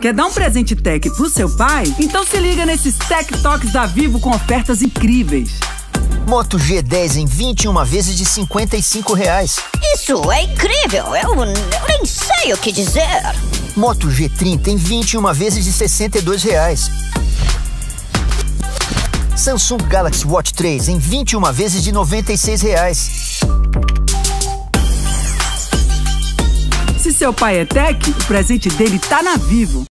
Quer dar um presente tech pro seu pai? Então se liga nesses Tech Talks da Vivo com ofertas incríveis. Moto G10 em 21 vezes de R$ 55. Isso é incrível! Eu nem sei o que dizer. Moto G30 em 21 vezes de R$ 62. Samsung Galaxy Watch 3 em 21 vezes de R$ 96. Se seu pai é tech, o presente dele tá na Vivo.